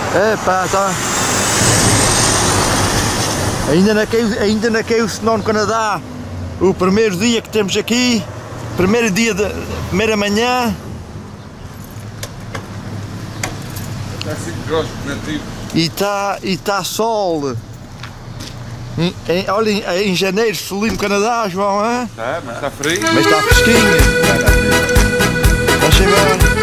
É pá, tá. Ainda não caiu o sinal no Canadá. O primeiro dia que temos aqui, primeira manhã. Está 5 graus negativo. E tá sol. Olha, em janeiro, frio no Canadá, João, hein? Tá, mas está frio. Mas está fresquinho. Está chegar.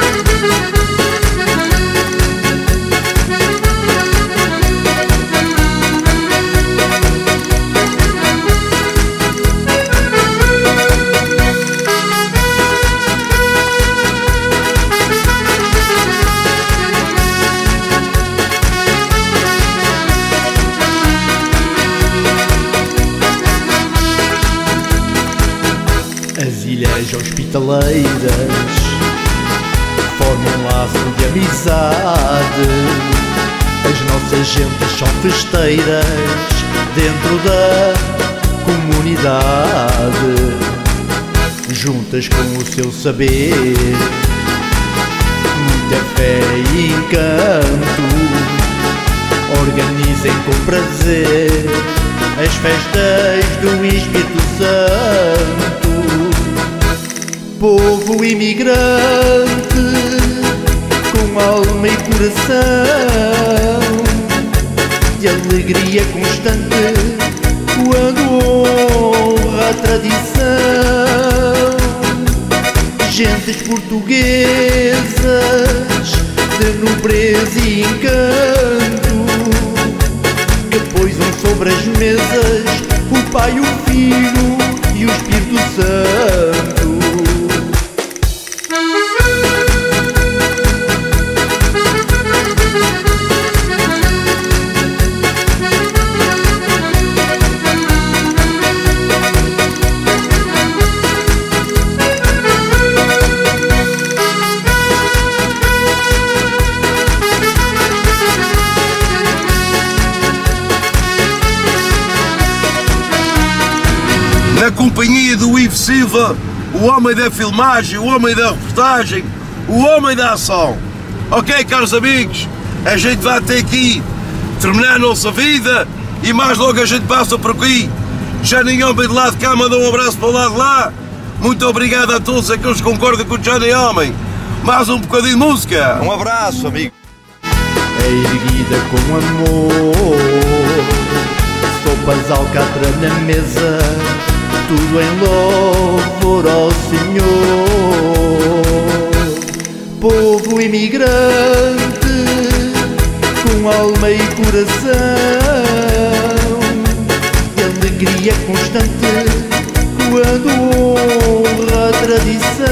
As ilhas hospitaleiras formam laço de amizade. As nossas gentes são festeiras dentro da comunidade. Juntas com o seu saber, muita fé e encanto, organizem com prazer as festas do Espírito Santo. Povo imigrante, com alma e coração, de alegria constante, quando honra a tradição. Gentes portuguesas, de nobreza e encanto, que poisam sobre as mesas o Pai, o Filho e o Espírito Santo. Na companhia do Ivo Silva, o homem da filmagem, o homem da reportagem, o homem da ação. Ok, caros amigos, a gente vai até aqui terminar a nossa vida e mais logo a gente passa por aqui. Johnny Homem de lá de cá mandou um abraço para o lado de lá. Muito obrigado a todos aqueles que concordam com o Johnny Homem. Mais um bocadinho de música. Um abraço, amigo. É erguida com amor, sopas alcatra na mesa, tudo em louvor ao Senhor. Povo imigrante, com alma e coração, de alegria constante, quando honra a tradição.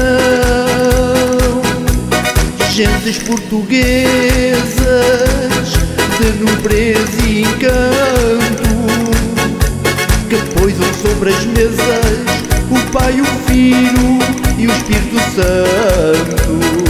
Gentes portuguesas, de nobreza e encanto, que poisam sobre as mesas o Pai, o Filho e o Espírito Santo.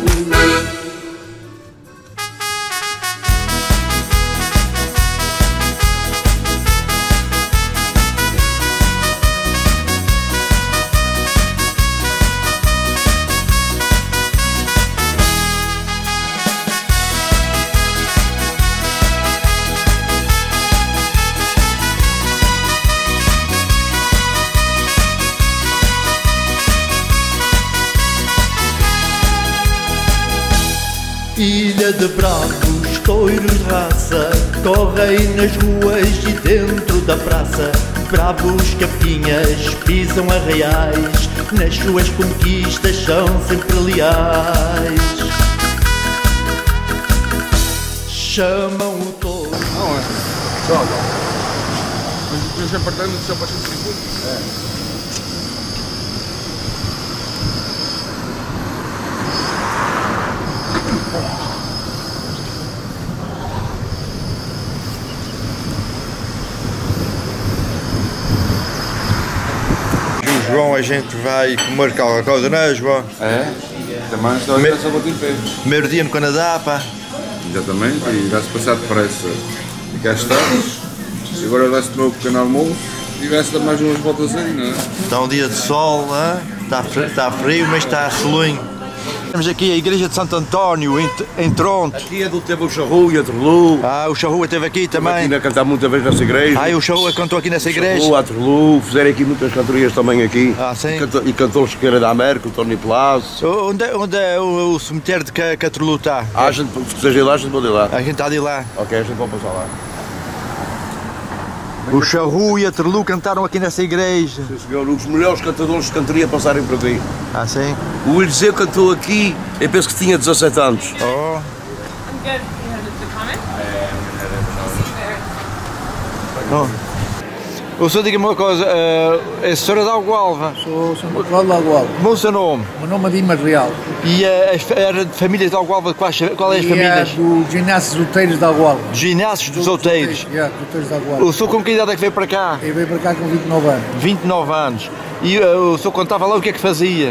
Ilha de bravos, touros de raça, correm nas ruas e dentro da praça. Bravos capinhas pisam arraiais, nas suas conquistas são sempre leais. Chamam o touro. Não é? Só. Mas os apartamentos são para 150? É. João, a gente vai comer qualquer coisa, não é, João? É? Também estou a ver essa bota em pé. Primeiro dia no Canadá, pá. Exatamente, e vai-se passar depressa. E cá estamos. E agora vai-se tomar um pequeno almoço e vai-se dar mais umas voltas aí, não é? Está um dia de sol, está frio, mas está solinho. Temos aqui a igreja de Santo António, em Tronte. Aqui é do teve o Charrua e a Terlu. Ah, o Charrua esteve aqui também. Aqui a cantar muita vez nessa igreja. Ah, o Charrua cantou aqui nessa igreja. Charrua, a Terlu, fizeram aqui muitas cantorias também aqui. Ah, sim. E cantou o Chiqueira da América, o Tony Plazo. Onde é o cemitério de que a Terlu está? Ah, se quiser ir lá, a gente pode ir lá. A gente está de lá. Ok, a gente pode passar lá. O Charrua e a Terlu cantaram aqui nessa igreja. Sim, senhor, os melhores cantadores de cantoria passarem por aqui. Ah, sim? O Eliseu cantou aqui, eu penso que tinha 17 anos. Oh. I'm good. You have the comment? Oh. O senhor diga-me uma coisa, é a senhora de Algualva? Sou São Paulo de Algualva. Como é o seu nome? O meu nome é Dimas Real. E era de famílias de Algualva, qual é as E famílias? é do ginásio Outeiros de Algualva. Ginásios dos Outeiros. Dos Outeiros de Algualva. O senhor com que idade é que veio para cá? Eu veio para cá com 29 anos. 29 anos. E o senhor contava lá o que é que fazia?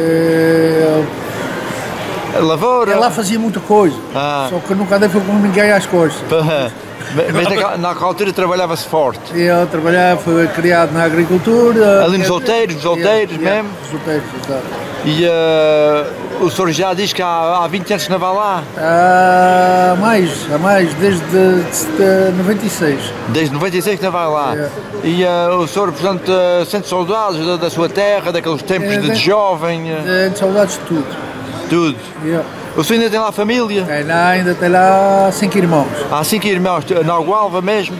Lavoura? Lá fazia muita coisa, só que nunca andei com ninguém às costas. Mas naquela altura trabalhava-se forte. Eu trabalhava, fui criado na agricultura. Ali nos Outeiros, mesmo? Nos Outeiros, exato. E o senhor já diz que há 20 anos que não vai lá? Há mais, desde 96. Desde 96 que não vai lá. E o senhor, portanto, sente saudades da sua terra, daqueles tempos de jovem? Saudades de tudo. Tudo? O senhor ainda tem lá família? Ainda tem lá 5 irmãos. Há 5 irmãos, na Algualva mesmo?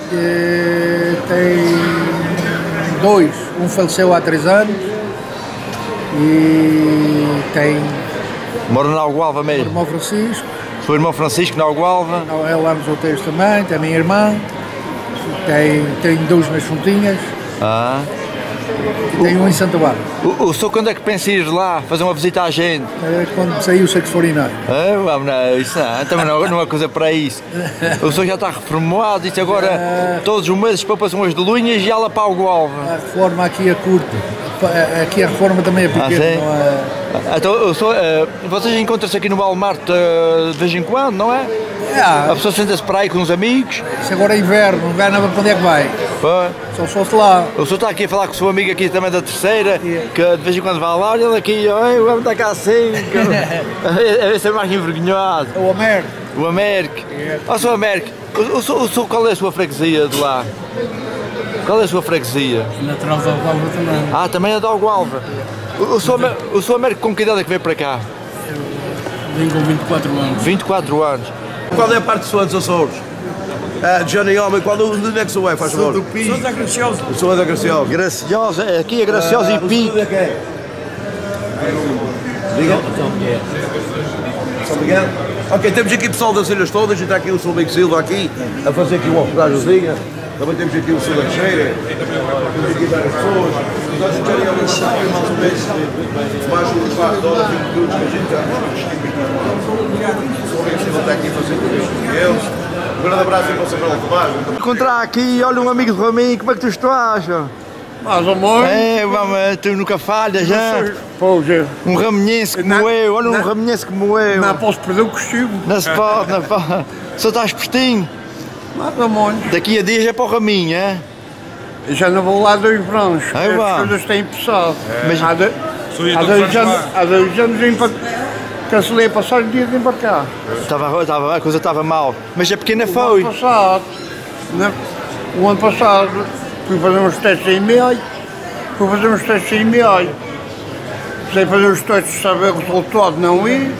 Tem 2, um faleceu há 3 anos e tem Mora na Algualva o mesmo? irmão Francisco, O seu irmão Francisco na Algualva? é lá nos Outeiros também, tem a minha irmã, tem 2 nas Fontinhas, tem um em Santa Bárbara. O senhor quando é que pensa em ir lá fazer uma visita à gente? Quando saiu o sexo urinário. Vamos, não, isso não, também não é coisa para isso. O senhor já está reformado, isso agora todos os meses poupa-se umas de Lunhas e ela para a Algualva. A reforma aqui é curta, aqui a reforma também é pequena. Não é... Então, vocês encontram-se aqui no Walmart de vez em quando, não é? A pessoa senta-se para aí com os amigos. Isso agora é inverno, não vai nada para onde é que vai. Só se fosse lá. O senhor está aqui a falar com o seu amigo aqui também da terceira, que de vez em quando vai lá, olha ele aqui, vamos estar cá assim, a ver se é mais envergonhado. O Américo. O Américo. Ó, Sr. Américo, qual é a sua freguesia de lá? Qual é a sua freguesia? Natural de Algualva também. Também é de Algualva. O Sr. Américo com que idade é que veio para cá? Vim com 24 anos. 24 anos. Qual é a parte sua dos Açores? Johnny Homem, onde é que sou eu, faz favor? Sou da Graciosa. Eu sou da Graciosa. Graciosa, aqui é Graciosa e Pico. Onde é que é? Diga. São Miguel? Ok, temos aqui pessoal das ilhas todas, e está aqui o Sr. Big Silva aqui, a fazer aqui uma hospedagem. Também temos aqui o Sr. da Cheira, temos aqui várias pessoas. Nós já íamos passar aqui mais ou menos mais um quarto de hora, 20 minutos que a gente já o Sr. Big Silva está aqui a fazer com eles. Um grande abraço e para o Sr. Paulo Tomás. Encontrar aqui, olha um amigo de Raminho, como é que tu estás? Mais ou menos. Vamos, tu nunca falhas, já? Pois é. Um raminhense como eu, olha um raminhense como eu. Não posso perder o costume. Não se pode, não pode. Só estás postinho. Mais ou menos. Daqui a dias é para o Raminho, é? Eu já não vou lá 2 verões. Vá. As coisas têm passado. Mas- Há 2 anos vim para... Cancelei a passagem de dia de vir para cá. A coisa estava mal. Mas a pequena O foi. ano passado, o ano passado, fui fazer uns testes em meio. Precisei fazer os testes, saber o resultado, não ir.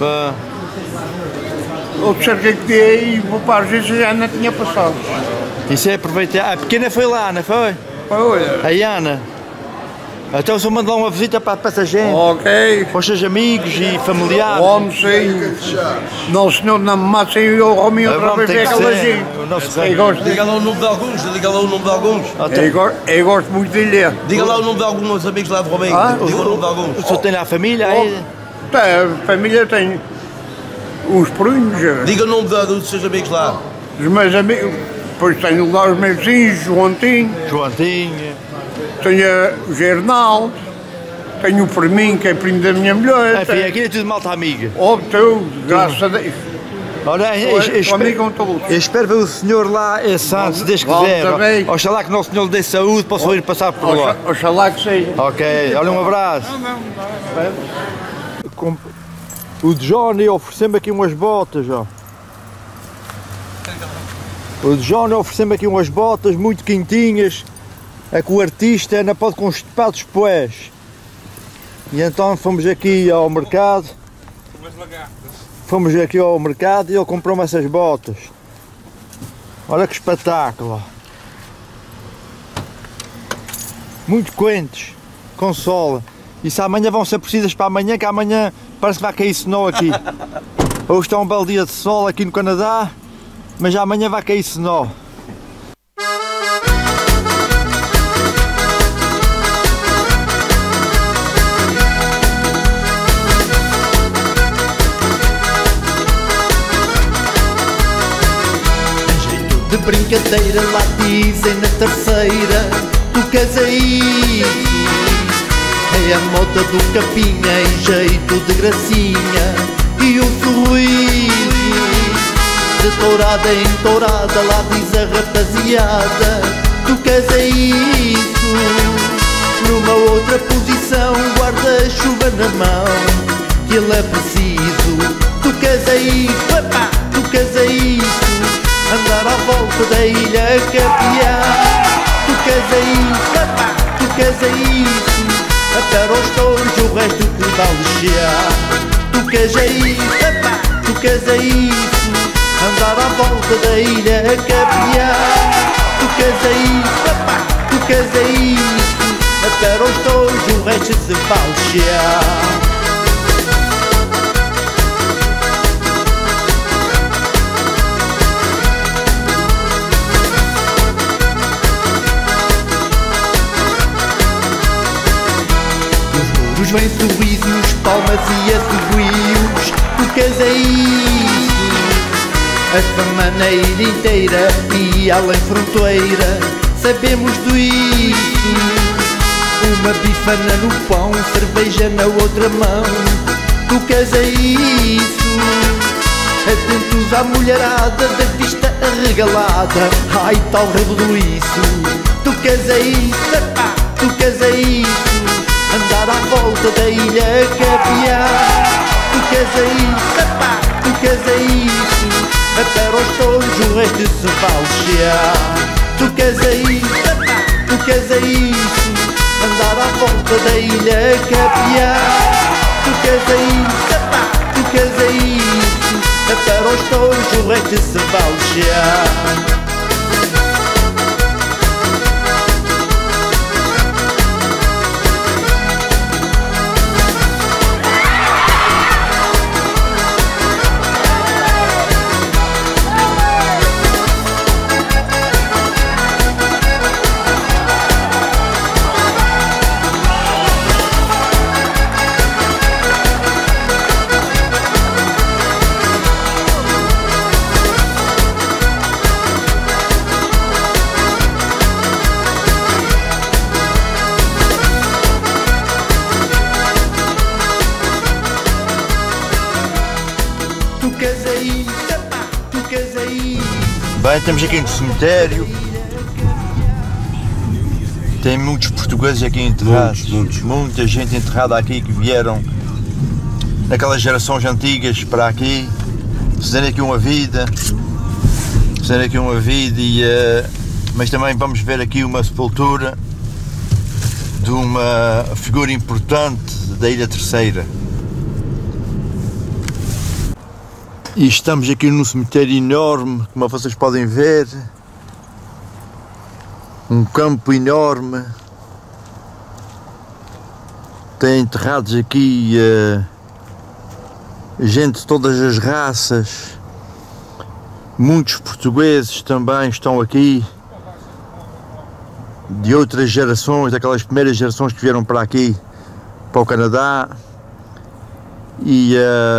Eu cerquei que dei e vou para a agência já não tinha passado. Isso é aproveitar. A pequena foi lá, não foi? Olha. A Ana. Então só manda lá uma visita para essa gente. Ok. Para os seus amigos e familiares. Homem, sim. Não, senhor, não me mate sem eu Rominho outra vez é aquela gente. O nosso Eu rei. gosto, Diga lá o nome de alguns, diga lá o nome de alguns. eu gosto muito de ler. Diga lá o nome de alguns amigos lá de Rominho. Diga o nome de O alguns. senhor tem lá a família aí? A família tem uns prunhos. Diga o nome dos seus amigos lá. Os meus amigos, depois tenho lá os meus vizinhos, Joãotinho, Joantinho. tenho o Gernaldo, tenho o Fermin, que é primo da minha mulher. Enfim, aquilo é tudo malta amiga. Tudo, graças a Deus. Olha, eu espero ver o senhor lá esse antes, desde que Volta quiser. bem. Oxalá que o nosso senhor lhe dê saúde, possa ir passar por lá. Oxalá que seja. Ok, olha um abraço. O Johnny ofereceu-me aqui umas botas, ó. O Johnny ofereceu-me aqui umas botas muito quentinhas. É que o artista não pode constipar depois. E então fomos aqui ao mercado. Fomos aqui ao mercado e ele comprou-me essas botas. Olha que espetáculo. Muito quentes, com sol. Isso amanhã vão ser precisas para amanhã, que amanhã parece que vai cair snow aqui. Hoje está um belo dia de sol aqui no Canadá, mas amanhã vai cair snow. De brincadeira lá dizem na terceira, tu queres aí. É a moda do capinha em jeito de gracinha e o sorriso de tourada em tourada, lá diz a rapaziada, tu queres é isso. Numa outra posição, guarda-chuva na mão, que ele é preciso. Tu queres é isso, epá, tu queres é isso. Andar à volta da ilha a capear. Tu queres é isso, epá, tu queres é isso. Até aos touros o resto que dá lixear. Tu queres é isso, epá, tu queres é isso. Andar à volta da ilha a capear. Tu queres é isso, epá, tu queres é isso. Até aos touros o resto se vai lixear. Vem sorrisos, palmas e assobios, tu queres é isso. A fama na ilha inteira e além fronteira, sabemos disso. Uma bifana no pão, cerveja na outra mão, tu queres é isso. Atentos à mulherada da vista arregalada, ai tal rebuliço. Tu queres é isso, epá, tu queres é isso. Andar à volta da ilha a capear. Tu queres é isso, epá, tu queres é isso. Até aos touros o resto se vai lixear. Tu queres é isso, epá, tu queres é isso. Andar à volta da ilha a capear. Tu queres é isso, epá, tu queres é isso. Até aos touros o resto se vai lixear. Bem, estamos aqui no cemitério. Tem muitos portugueses aqui enterrados. Muita gente enterrada aqui que vieram naquelas gerações antigas para aqui, fazendo aqui uma vida. Mas também vamos ver aqui uma sepultura de uma figura importante da Ilha Terceira. E estamos aqui num cemitério enorme, como vocês podem ver. Um campo enorme. Tem enterrados aqui gente de todas as raças. Muitos portugueses também estão aqui. De outras gerações, daquelas primeiras gerações que vieram para aqui, para o Canadá. E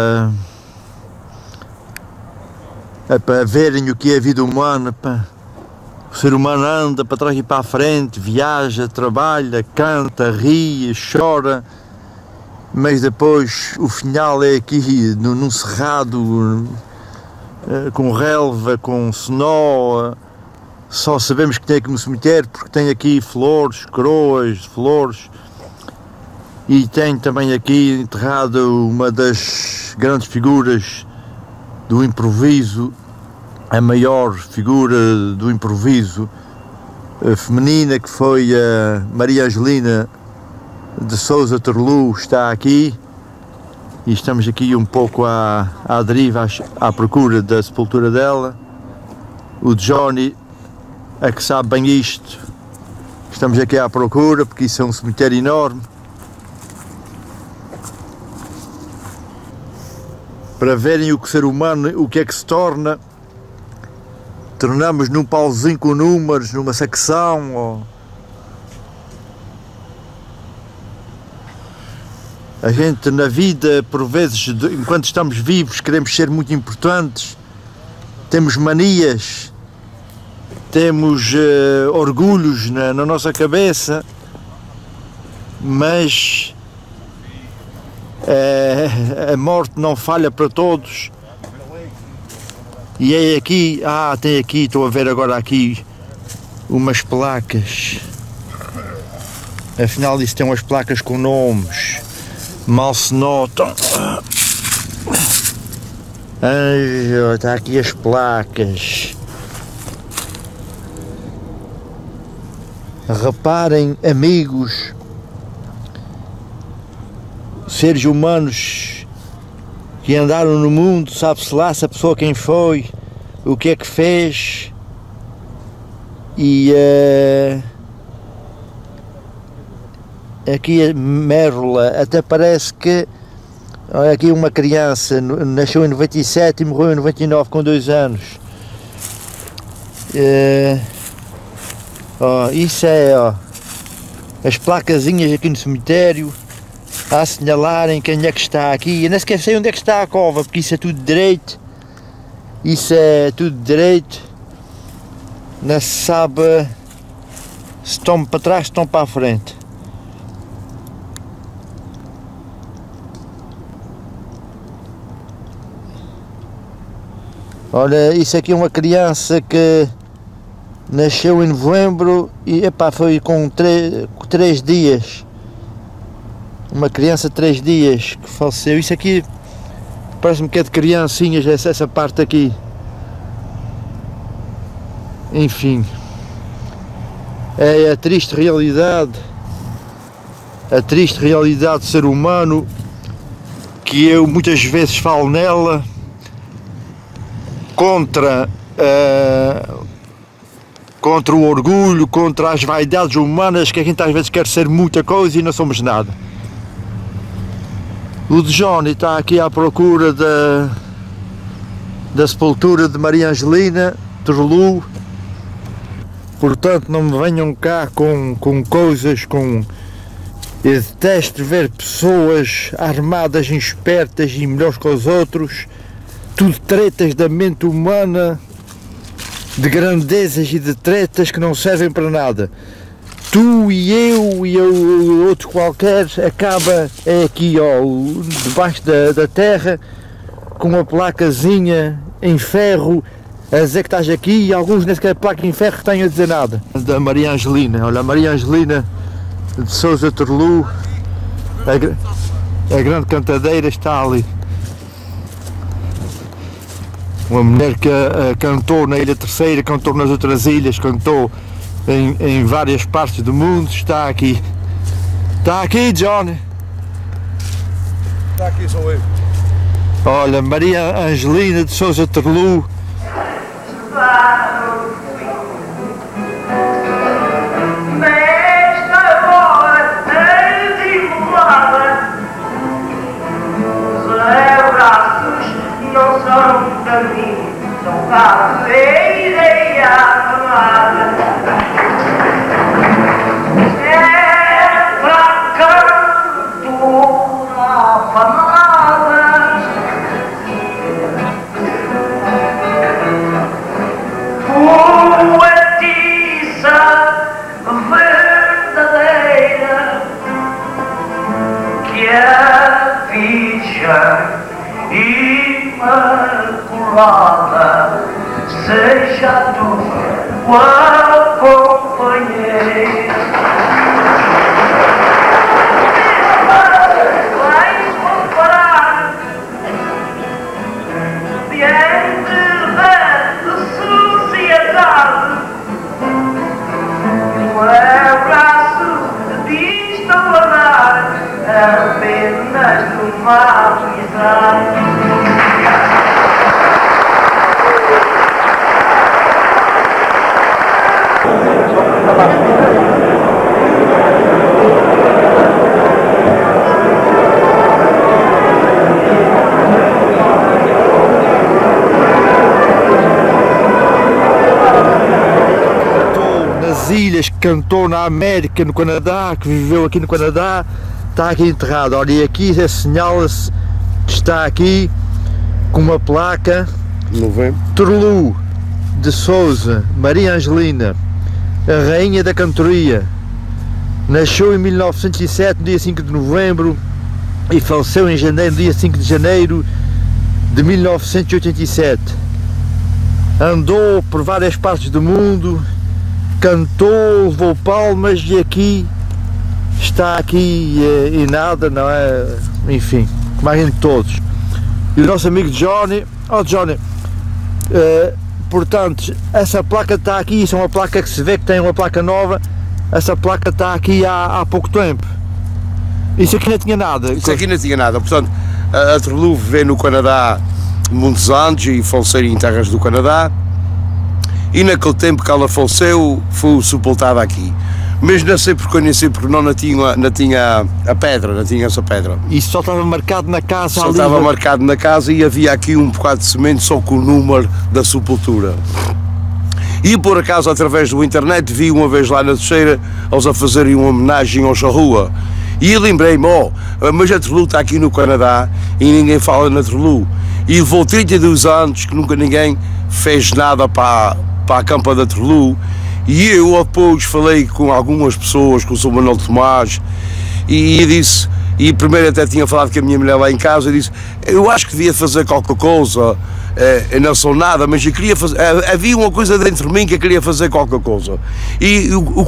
é para verem o que é a vida humana, pá. O ser humano anda para trás e para a frente, viaja, trabalha, canta, ri, chora, mas depois o final é aqui num cerrado, com relva, com snow. Só sabemos que tem aqui no cemitério porque tem aqui flores, coroas, flores. E tem também aqui enterrado uma das grandes figuras do improviso, a maior figura do improviso feminina, que foi a Maria Angelina de Sousa Torlu, está aqui. E estamos aqui um pouco à deriva, à procura da sepultura dela. O Johnny é que sabe bem isto. Estamos aqui à procura, porque isso é um cemitério enorme. Para verem o que ser humano, o que é que se torna, tornamos num pauzinho com números, numa secção, ou... A gente na vida, por vezes, enquanto estamos vivos, queremos ser muito importantes, temos manias, temos orgulhos na nossa cabeça, mas a morte não falha para todos. E é aqui, tem aqui, estou a ver agora aqui umas placas, afinal isto tem umas placas com nomes. Mal se notam. Está aqui as placas. Reparem, amigos, seres humanos que andaram no mundo, sabe-se lá se a pessoa quem foi, o que é que fez, e aqui a Mérula, até parece que, olha aqui uma criança, nasceu em 97 e morreu em 99 com 2 anos. Isso é as placazinhas aqui no cemitério, a assinalarem quem é que está aqui. Eu nem sequer sei onde é que está a cova, porque isso é tudo direito. Isso é tudo direito. Não se sabe se estão para trás, se estão para a frente. Olha, isso aqui é uma criança que nasceu em novembro e foi com 3 dias. Uma criança de 3 dias que faleceu. Isso aqui parece-me que é de criancinhas, essa parte aqui. Enfim, é a triste realidade do ser humano, que eu muitas vezes falo nela, contra o orgulho, contra as vaidades humanas, que a gente às vezes quer ser muita coisa e não somos nada. O Johnny está aqui à procura da sepultura de Maria Angelina Torlu. Portanto, não me venham cá com coisas, Eu detesto ver pessoas armadas, espertas e melhores que os outros. Tudo tretas da mente humana, de grandezas e de tretas que não servem para nada. Tu e eu e o outro qualquer acaba aqui, debaixo da terra, com uma placazinha em ferro a dizer que estás aqui, e alguns nem sequer a placa em ferro têm a dizer nada. Da Maria Angelina, olha, a Maria Angelina de Sousa Torlu, a grande cantadeira, está ali. Uma mulher que cantou na Ilha Terceira, cantou nas outras ilhas, cantou em várias partes do mundo, está aqui. Está aqui, Johnny. Está aqui, sou eu. Olha, Maria Angelina de Sousa Torlu. São para feira e amada. É pra cantora afamada, poetisa verdadeira, que é virgem imaculada, seja tu o companheiro. Ilhas, que cantou na América, no Canadá, que viveu aqui no Canadá, está aqui enterrado. Olha, e aqui assinala-se que está aqui com uma placa Terlu de Souza, Maria Angelina, a rainha da cantoria. Nasceu em 1907, no dia 5 de novembro, e faleceu em janeiro, no dia 5 de janeiro de 1987. Andou por várias partes do mundo, cantou, levou palmas, e aqui está aqui e nada, não é? Enfim, como a gente todos. E o nosso amigo Johnny, Johnny, portanto, essa placa está aqui, isso é uma placa que se vê que tem uma placa nova, essa placa está aqui há pouco tempo. Isso aqui não tinha nada. Isso aqui não tinha nada, portanto, a Terlu veio no Canadá muitos anos e faleceu em terras do Canadá. E naquele tempo que ela faleceu, foi sepultada aqui. Mas não sei porque não tinha a pedra, não tinha essa pedra. Isso só estava marcado na casa? Só estava marcado na casa e havia aqui um bocado de cimento só com o número da sepultura. E por acaso, através do internet, vi uma vez lá na Teixeira, eles a fazerem uma homenagem ao Charrua. E lembrei-me, mas a Terlu está aqui no Canadá e ninguém fala na Terlu. E levou 32 anos que nunca ninguém fez nada para a campa da Terlu, e eu depois falei com algumas pessoas, com o Sr. Manuel Tomás, e disse, e primeiro até tinha falado com a minha mulher lá em casa, e disse, eu acho que devia fazer qualquer coisa, eu não sou nada, mas eu queria fazer, havia uma coisa dentro de mim que eu queria fazer qualquer coisa, e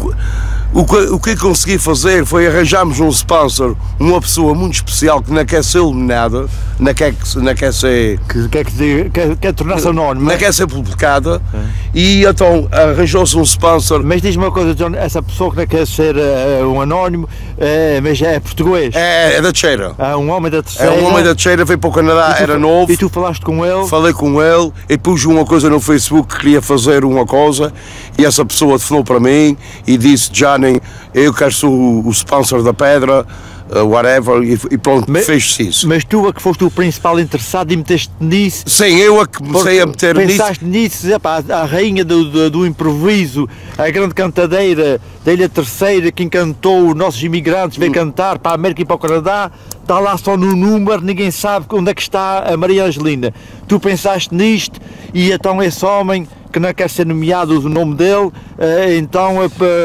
o que consegui fazer foi arranjarmos um sponsor, uma pessoa muito especial que não quer ser iluminada, não quer ser... Quer tornar-se anónimo. Não quer ser publicada, e então arranjou-se um sponsor. Mas diz-me uma coisa, John, essa pessoa que não quer ser um anónimo, mas é português? É da Teixeira. É um homem da Teixeira. É um homem da Teixeira, veio para o Canadá, era novo. E tu falaste com ele? Falei com ele, e pus uma coisa no Facebook que queria fazer uma coisa, e essa pessoa telefonou para mim e disse, Johnny, eu quero ser o sponsor da pedra, whatever, e pronto, fez-se isso. Mas tu é que foste o principal interessado e meteste nisso? Sim, eu é que comecei a meter nisso. Pensaste nisso, a rainha do improviso, a grande cantadeira da Ilha Terceira, que encantou os nossos imigrantes, veio cantar para a América e para o Canadá, está lá só no número, ninguém sabe onde é que está a Maria Angelina. Tu pensaste nisto, e então esse homem, que não quer ser nomeado o nome dele, então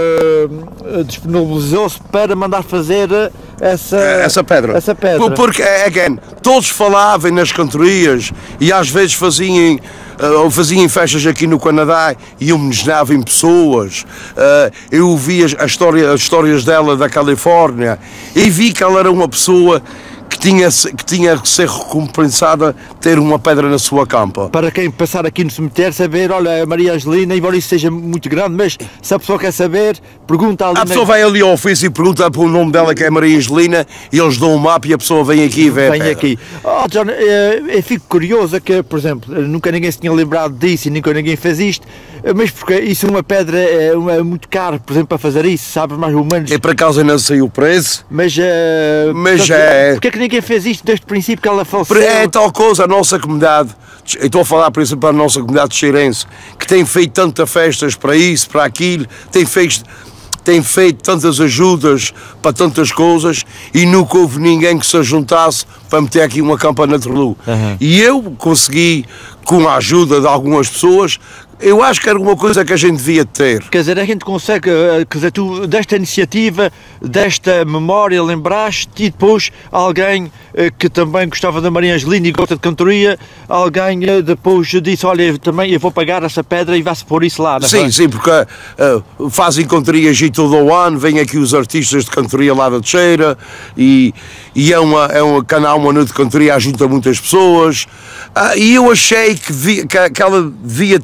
disponibilizou-se para mandar fazer essa pedra. Porque, again, todos falavam nas cantorias e às vezes faziam festas aqui no Canadá e homenageavam pessoas. Eu ouvi as histórias dela da Califórnia e vi que ela era uma pessoa que tinha que ser recompensada ter uma pedra na sua campa. Para quem passar aqui no cemitério, saber, olha, a Maria Angelina, embora isso seja muito grande, mas se a pessoa quer saber, pergunta ali. A pessoa vai ali ao ofício e pergunta pelo nome dela, que é Maria Angelina, e eles dão um mapa e a pessoa vem aqui e vê. Vem aqui. John, eu fico curioso que, por exemplo, nunca ninguém se tinha lembrado disso e nunca ninguém fez isto, mas porque isso é uma pedra é muito caro, por exemplo, para fazer isso, sabes, mais ou menos. E por acaso ainda saiu o preço. Mas portanto, porque é que ninguém fez isto desde o princípio que ela faleceu? É tal coisa, a nossa comunidade, eu estou a falar por exemplo para a nossa comunidade cheirense, que tem feito tantas festas para isso, para aquilo, tem feito tantas ajudas para tantas coisas e nunca houve ninguém que se juntasse para meter aqui uma campa na Terlu. E eu consegui, com a ajuda de algumas pessoas, eu acho que era uma coisa que a gente devia ter. Quer dizer, a gente consegue, quer dizer, tu desta iniciativa, desta memória, lembraste e depois alguém que também gostava da Maria Angelina e gosta de cantoria, alguém depois disse, olha, também eu vou pagar essa pedra e vai-se pôr isso lá. Não sim, sim, porque fazem cantorias e todo o ano, vêm aqui os artistas de cantoria lá da Teixeira e é um canal, uma noite de cantoria, ajuda muitas pessoas e eu achei que ela devia ter uma pedra.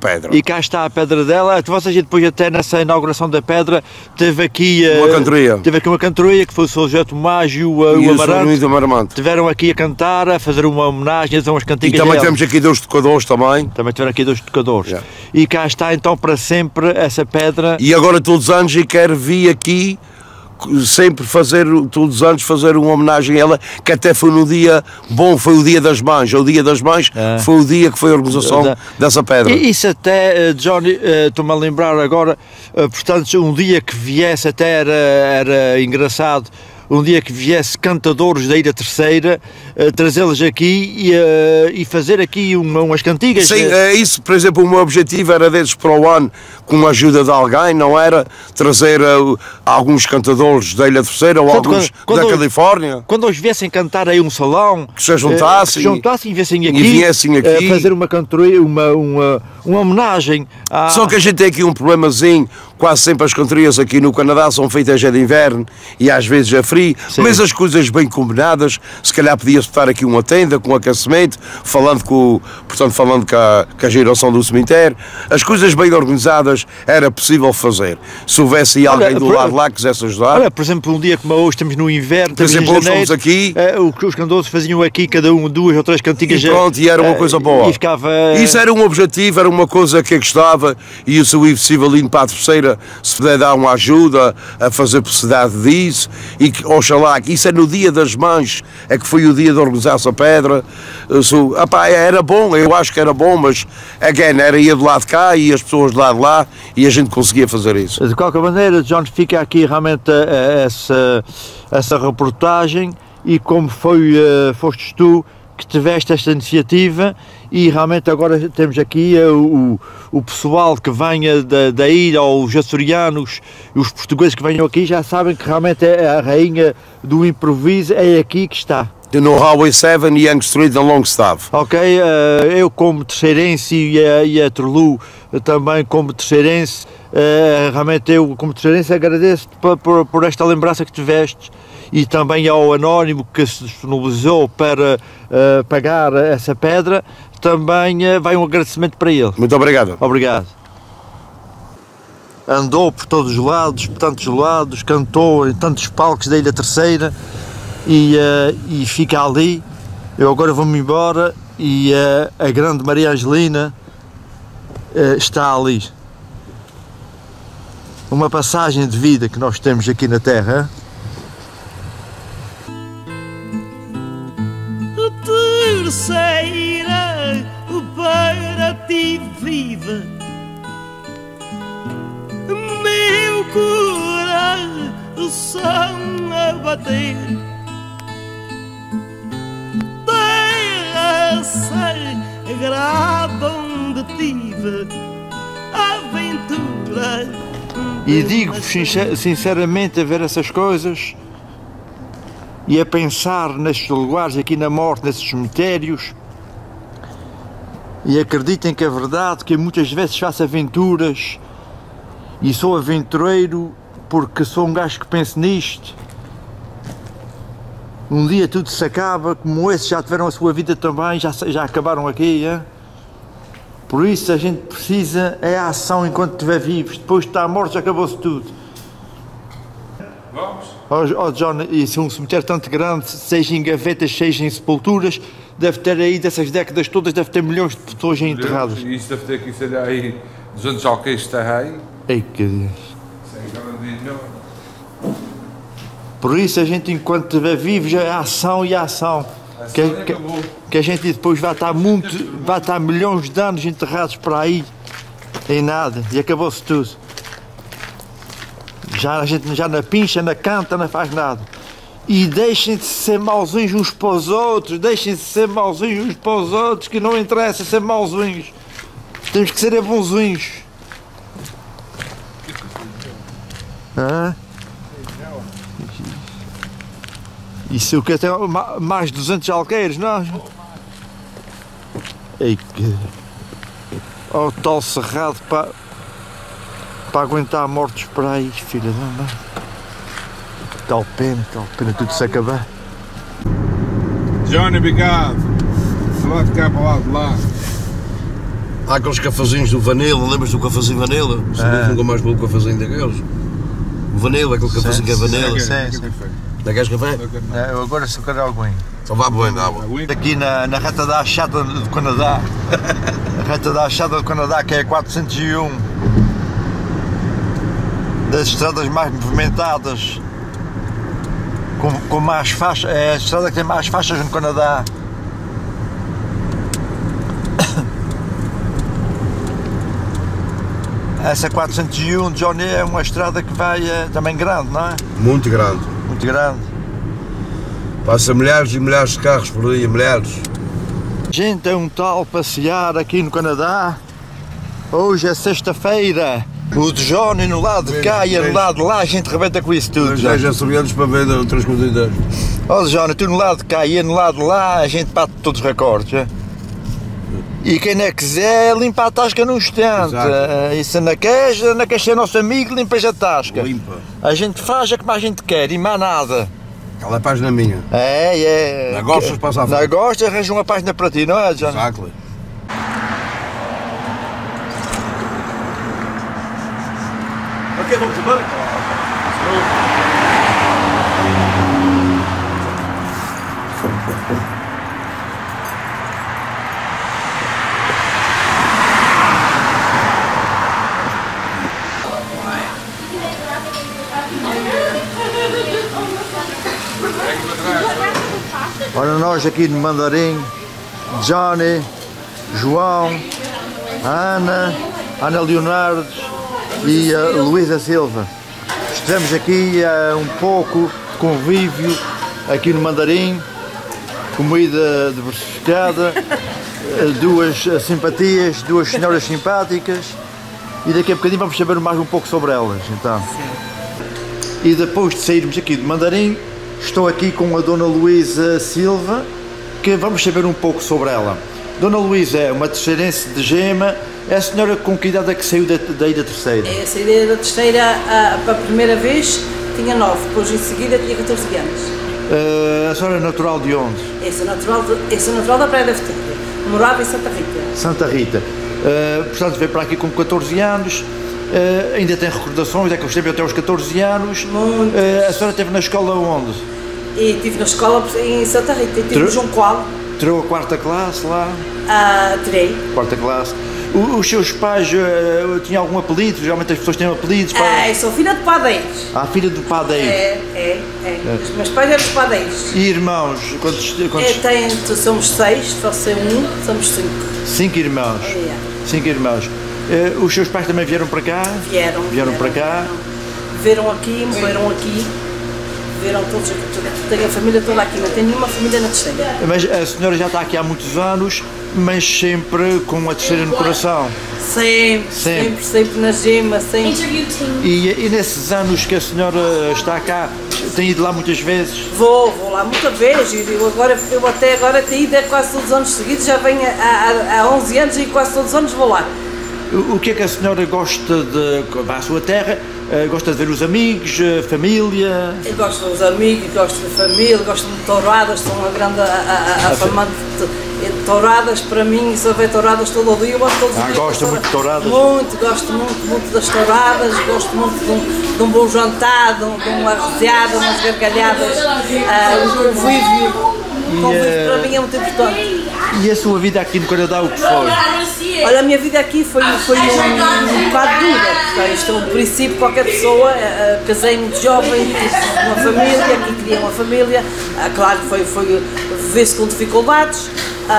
pedra. E cá está a pedra dela. Vocês depois até nessa inauguração da pedra teve aqui Uma cantoria. Teve aqui uma cantoria que foi o Sr. José Tomás e o Amarante. Tiveram aqui a cantar, a fazer uma homenagem, a umas cantigas. E também delas. temos aqui 2 tocadores também. Também tiveram aqui 2 tocadores. Yeah. E cá está então para sempre essa pedra. E agora todos os anos eu quero vir aqui sempre todos os anos fazer uma homenagem a ela, que até foi no dia bom, foi o Dia das Mães. O Dia das Mães foi o dia que foi a organização dessa pedra. E isso até, Johnny, estou-me a lembrar agora, portanto, um dia que viesse até era engraçado, um dia que viesse cantadores da Ilha Terceira, trazê-los aqui e fazer aqui umas cantigas. Sim, isso, por exemplo, o meu objetivo era desde para o ano, com a ajuda de alguém, não era trazer alguns cantadores da Ilha Terceira ou alguns da Califórnia. Quando eles viessem cantar aí um salão, que se juntassem e viessem aqui, fazer uma cantoria, uma homenagem. Só que a gente tem aqui um problemazinho, quase sempre as cantorias aqui no Canadá são feitas de inverno e às vezes é frio, mas as coisas bem combinadas, se calhar podia-se botar aqui uma tenda com aquecimento, falando com a geração do cemitério, as coisas bem organizadas era possível fazer. Se houvesse alguém do lado lá que quisesse ajudar. Olha, por exemplo, um dia como hoje estamos no inverno, por exemplo, hoje estamos aqui, os cantores faziam aqui cada um 2 ou 3 cantigas. E pronto, e era uma coisa boa. E ficava... Isso era um objetivo, era uma coisa que eu gostava, e o seu Ivo Civalino para a Terceira, se puder dar uma ajuda a fazer publicidade disso, e que, oxalá, isso é no Dia das Mães, é que foi o dia de organizar essa pedra. Era bom, eu acho que era bom, mas again, era ir do lado de cá e as pessoas do lado de lá, e a gente conseguia fazer isso. De qualquer maneira, John, fica aqui realmente essa reportagem, e como fostes tu que tiveste esta iniciativa, e realmente agora temos aqui o pessoal que venha da ilha, ou os açorianos, os portugueses que venham aqui, já sabem que realmente a rainha do improviso é aqui que está. No Highway 7 e Young Street em Longstaff. Ok, eu como terceirense e a Trelu também como terceirense, realmente eu como terceirense agradeço-te por esta lembrança que tiveste, e também ao Anónimo que se disponibilizou para pagar essa pedra, também vai um agradecimento para ele. Muito obrigado. Obrigado. Andou por todos os lados, por tantos lados, cantou em tantos palcos da Ilha Terceira, e fica ali. Eu agora vou-me embora, e a grande Maria Angelina está ali. Uma passagem de vida que nós temos aqui na Terra. Terceira para ti vive meu coração a bater, terra sagrada onde tive aventura. E digo-vos sinceramente, a ver essas coisas e a pensar nestes lugares aqui na morte, nesses cemitérios, e acreditem que é verdade que muitas vezes faço aventuras, e sou aventureiro porque sou um gajo que penso nisto. Um dia tudo se acaba, como esses já tiveram a sua vida também, já acabaram aqui, hein? Por isso a gente precisa é a ação enquanto estiver vivos. Depois de estar morto já acabou-se tudo. Oh John, isso é um cemitério tanto grande, seja em gavetas, seja em sepulturas, deve ter aí, dessas décadas todas, deve ter milhões de pessoas enterradas. E isso deve ter aqui, sei lá, aí 200 alqueires de terra aí. Ei, que Deus. Por isso a gente, enquanto estiver vivo, já é ação e ação. Que a gente depois vai estar milhões de anos enterrados para aí, em nada, e acabou-se tudo. A gente já não pincha, não canta, não faz nada. E deixem de ser mauzinhos uns para os outros, que não interessa ser mauzinhos. Temos que ser bonzinhos. Isso o que tem mais de 200 alqueires, não? Ei, que... Oh, tal cerrado para aguentar mortos por aí, filha da mãe. Tal pena tudo se acabar. Johnny, obrigado. Vou lá ficar para o lado de lá. Há aqueles cafezinhos do Vanilla, lembras do cafezinho Vanilla? Nunca mais vou o cafezinho daqueles. O Vanilla, aquele cafezinho que é Vanilla. Sim. Não queres café? Eu agora só quero alguém. Então vá bem, dá água. Aqui na reta da Achada do Canadá, a reta da Achada do Canadá, que é a 401, das estradas mais movimentadas, com mais faixas, é a estrada que tem mais faixas no Canadá. Essa 401, Johnny, é uma estrada que vai também grande, não é? Muito grande. Muito grande. Passa milhares e milhares de carros por dia, milhares. Gente, é um tal passear aqui no Canadá. Hoje é sexta-feira. O de Johnny no lado de cá e no lado de lá, a gente rebenta com isso tudo. Já sabíamos para ver outras comunidades. Ó Johnny, tu no lado de cá e no lado de lá, a gente bate todos os recordes. Já? E quem não quiser, limpa a tasca num instante. E se não queres ser nosso amigo, limpas a tasca. Limpa. A gente faz o que mais a gente quer e mais nada. Aquela é a página minha. É. Não gostas, passa à frente. Não gostas, arranja uma página para ti, não é, Johnny? Exato. Ok, vamos embora. Ora, nós aqui no Mandarim, Johnny, João, a Ana Leonardo e a Luísa Silva. Estamos aqui um pouco de convívio aqui no Mandarim, comida diversificada, duas simpatias, duas senhoras simpáticas, e daqui a bocadinho vamos saber mais um pouco sobre elas, então. E depois de sairmos aqui do Mandarim, estou aqui com a Dona Luísa Silva, que vamos saber um pouco sobre ela. Dona Luísa é uma terceirense de Gema. É a senhora com que idade é que saiu da Ilha Terceira? Eu saí da Terceira para a primeira vez, tinha 9, depois em seguida tinha 14 anos. A senhora é natural de onde? Eu sou natural da Praia da Vitória, morava em Santa Rita. Santa Rita. Portanto, veio para aqui com 14 anos. Ainda tem recordações, é que eu esteve até aos 14 anos. Muito. A senhora esteve na escola onde? E estive na escola em Santa Rita, estive no João Coal. Tirou a 4ª classe lá? Tirei. 4ª classe. Os seus pais tinham algum apelido? Geralmente as pessoas têm apelidos? Eu sou filha de padeiros. Filha de padeiro. É. Os meus pais eram padeiros. E irmãos? Quantos? Somos 6, você 1, somos 5. 5 irmãos? 5 irmãos. Os seus pais também vieram para cá? Vieram para cá? Viveram aqui, morreram aqui. Viveram todos aqui. Tenho a família toda aqui, não tenho nenhuma família na Terceira. Mas a senhora já está aqui há muitos anos, mas sempre com a Terceira no coração? Sempre na Gema, sempre. E nesses anos que a senhora está cá, tem ido lá muitas vezes? Vou lá muita vez, eu até agora tenho ido quase todos os anos seguidos, já venho há 11 anos e quase todos os anos vou lá. O que é que a senhora gosta de à sua terra? Gosta de ver os amigos, a família? Eu gosto dos amigos, gosto da família, gosto de touradas, sou uma grande afamante de touradas. Para mim, se houver touradas todo o dia, eu gosto todos os dias. Gosta muito de touradas? Gosto muito das touradas, gosto muito de um bom jantar, de uma arrosiada, umas gargalhadas, um convívio. O convívio para mim é muito importante. E a sua vida aqui no Canadá, o que foi? Olha, a minha vida aqui foi um bocado dura. Isto é um princípio, qualquer pessoa, casei muito jovem, tive uma família, aqui queria uma família, claro que foi viver-se com dificuldades,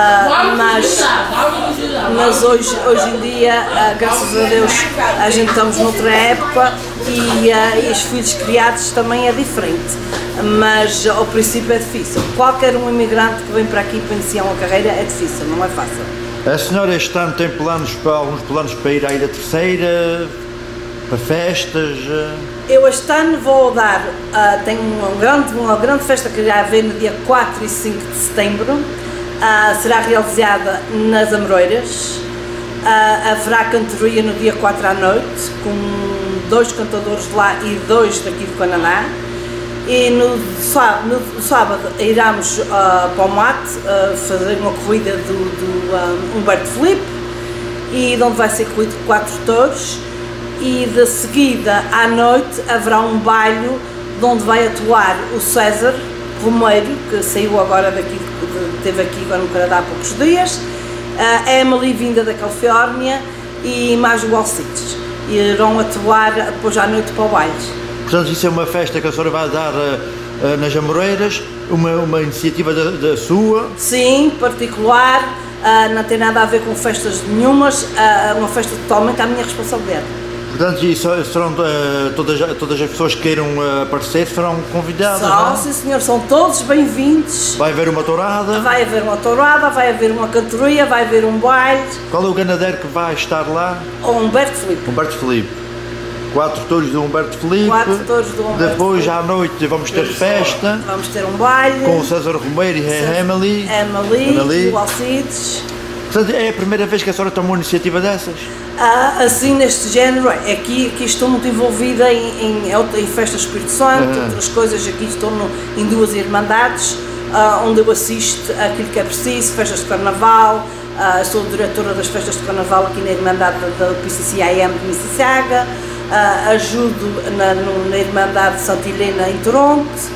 mas hoje em dia, graças a Deus, a gente estamos noutra época e os filhos criados também é diferente, mas ao princípio é difícil. Qualquer um imigrante que vem para aqui para iniciar uma carreira é difícil, não é fácil. A senhora este ano tem alguns planos para ir à Ilha Terceira, para festas? Eu este ano vou dar, tenho uma grande festa que irá haver no dia 4 e 5 de setembro, será realizada nas Amoreiras, haverá cantoria no dia 4 à noite, com 2 cantadores de lá e 2 daqui do Canadá. E no sábado iremos para o Mate fazer uma corrida do Humberto Filipe e de onde vai ser incluído 4 touros, e de seguida à noite haverá um baile de onde vai atuar o César Romeiro, que saiu agora daqui, esteve aqui agora no Canadá há poucos dias, a Emily vinda da Califórnia e mais o Alcides, e irão atuar depois à noite para o baile. Portanto, isso é uma festa que a senhora vai dar nas Amoreiras, uma iniciativa da sua? Sim, particular, não tem nada a ver com festas nenhumas, uma festa totalmente à minha responsabilidade. Portanto, e serão todas as pessoas que queiram aparecer serão convidadas? São, sim senhor, são todos bem-vindos. Vai haver uma tourada? Vai haver uma tourada, vai haver uma cantoria, vai haver um baile. Qual é o ganadeiro que vai estar lá? O Humberto Filipe. Humberto Filipe. 4 touros do Humberto Filipe. 4 touros do Humberto Depois, Filipe. à noite, vamos ter festa. Vamos ter um baile. Com o César Romeiro e a Emily. Emily, o Alcides. Portanto, é a primeira vez que a senhora tomou uma iniciativa dessas? Assim, neste género, aqui estou muito envolvida em festas do Espírito Santo, outras coisas, aqui estou em 2 irmandades, onde eu assisto aquilo que é preciso, festas de carnaval, sou diretora das festas de carnaval aqui na Irmandade da PCCIM de Mississauga, ajudo na Irmandade de Santa Helena em Toronto.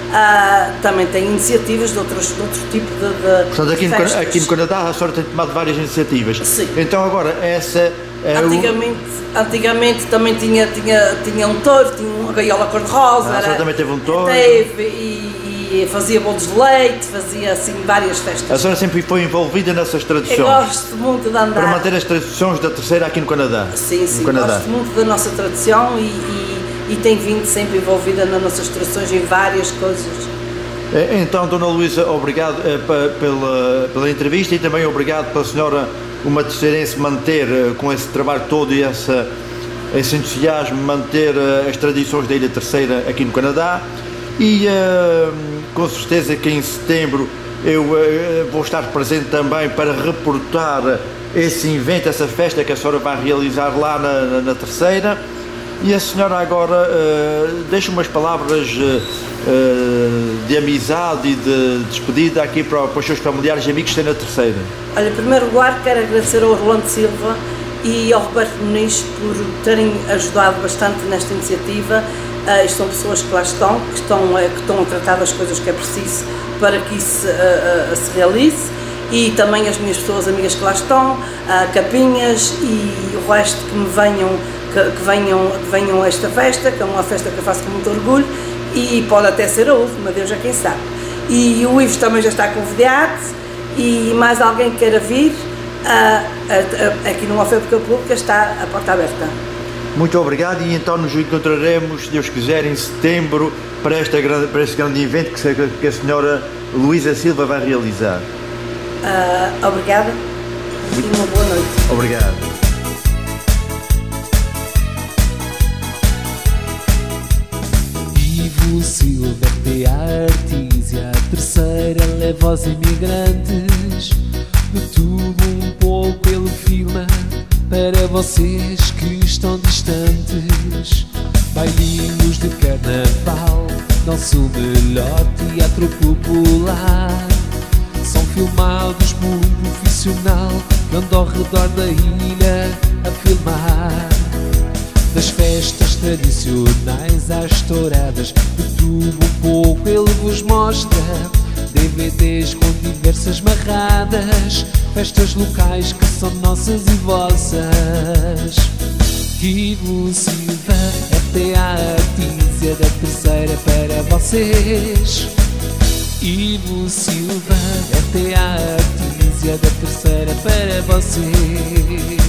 Também tem iniciativas de outro tipo de Portanto, festas. aqui no Canadá a senhora tem tomado várias iniciativas. Sim. Então agora, essa é Antigamente também tinha um touro, tinha uma gaiola cor-de-rosa. A senhora também teve um touro? Teve, e fazia bolos de leite, fazia assim várias festas. A senhora sempre foi envolvida nessas tradições? Eu gosto muito de andar. Para manter as tradições da terceira aqui no Canadá? Sim, gosto muito da nossa tradição e tenho vindo sempre envolvida nas nossas tradições em várias coisas. Então, Dona Luísa, obrigado pela entrevista e também obrigado pela senhora, uma terceirense, manter com esse trabalho todo e esse entusiasmo, manter as tradições da Ilha Terceira aqui no Canadá. E com certeza que em setembro eu vou estar presente também para reportar esse evento, essa festa que a senhora vai realizar lá na Terceira. E a senhora agora deixa umas palavras de amizade e de despedida aqui para os seus familiares e amigos que têm na Terceira. Olha, em primeiro lugar quero agradecer ao Orlando Silva e ao Roberto Muniz por terem ajudado bastante nesta iniciativa. São pessoas que lá estão, que estão a tratar das coisas que é preciso para que isso se realize, e também as minhas pessoas amigas que lá estão, Capinhas e o resto que me venham a esta festa, que é uma festa que eu faço com muito orgulho e pode até ser a última, Deus é quem sabe. E o Ives também já está convidado, e mais alguém que queira vir, aqui no Oferta Pública está a porta aberta. Muito obrigado, e então nos encontraremos, se Deus quiser, em setembro para este grande evento que a senhora Luísa Silva vai realizar. Obrigada e uma boa noite. Obrigado. Ivo Silva, PA Artísia, a Terceira leva aos imigrantes. De tudo um pouco ele filma para vocês que estão distantes. Bailinhos de carnaval, nosso melhor teatro popular, são filmados por um profissional que anda ao redor da ilha a filmar. Das festas tradicionais às touradas, de tudo um pouco ele vos mostra. DVDs com diversas marradas, festas locais que são nossas e vossas. Ivo Silva, PA Artísia da Terceira para vocês. Ivo Silva, PA Artísia da Terceira para vocês.